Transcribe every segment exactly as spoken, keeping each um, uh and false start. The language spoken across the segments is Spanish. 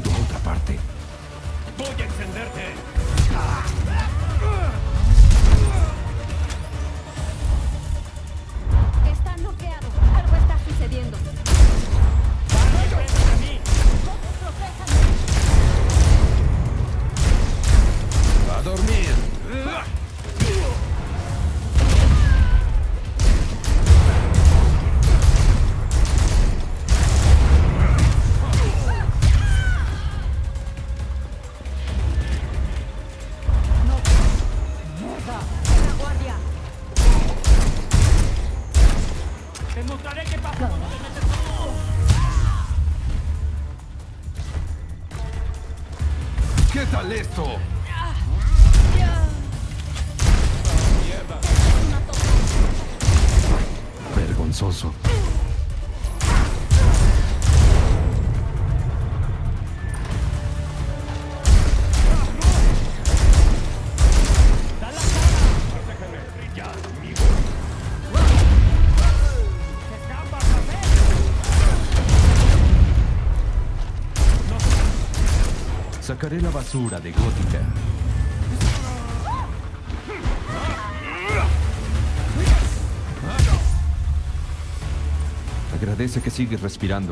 ido a otra parte. ¡Voy a encenderte! Está noqueado. Algo está sucediendo. ¡Dale frente a mí! ¡Protéjame! ¡A dormir! ¡La guardia! ¡Te mostraré qué pasa cuando te metes tú! ¿Qué tal esto? Vergonzoso. ¡Da la cara! ¡Déjame brillar, amigo! ¡Te escapas, ¿sabes? Sacaré la basura de Gótica. Agradece que sigues respirando.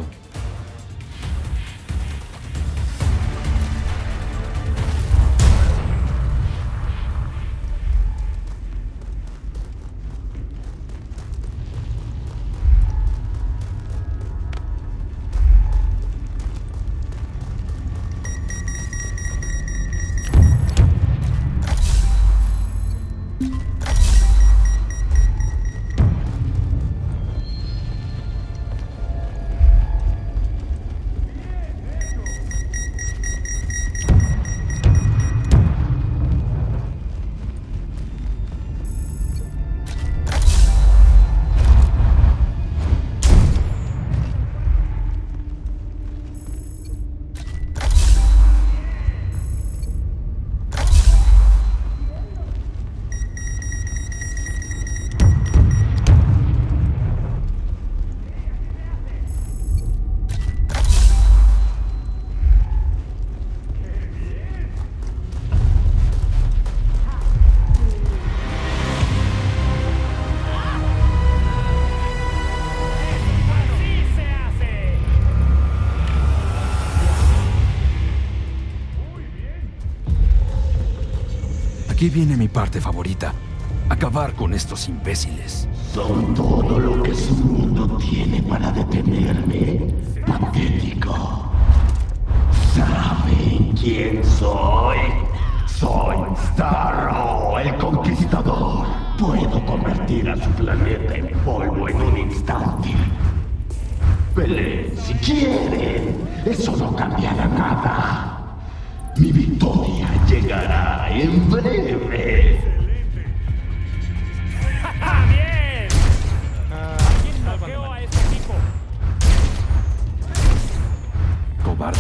¡Así se hace! Aquí viene mi parte favorita. Acabar con estos imbéciles. Son todo lo que su mundo tiene para detenerme. Patético. ¿Saben quién soy? Soy Starro, el Conquistador. Puedo convertir a su planeta en polvo en un instante. Peleen si quieren. Eso no cambiará nada. Mi victoria llegará en breve. ¡Ja, bien! ¿Quién noqueó a este tipo? Cobarde.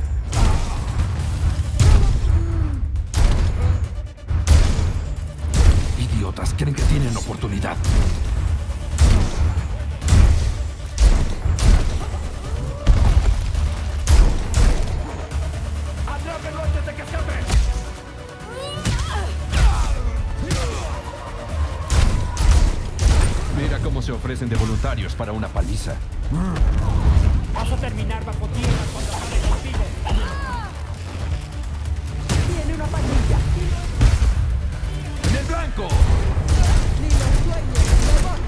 Idiotas, creen que tienen oportunidad. ¡Atrápenlo antes de que escape! Mira cómo se ofrecen de voluntarios para una paliza. Vas a terminar bajo tierra cuando acabe contigo. Tiene una pandilla. ¡En el blanco! Ni los sueños, huevón.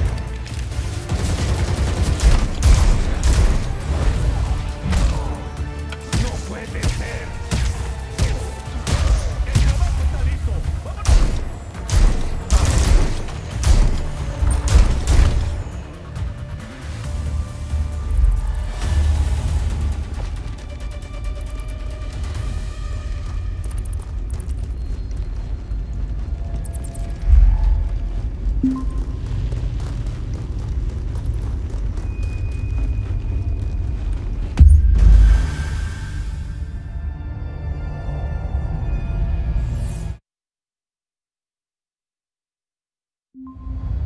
¡No puede ser! ¡El trabajo está listo! ¡Vámonos! ¡Ah!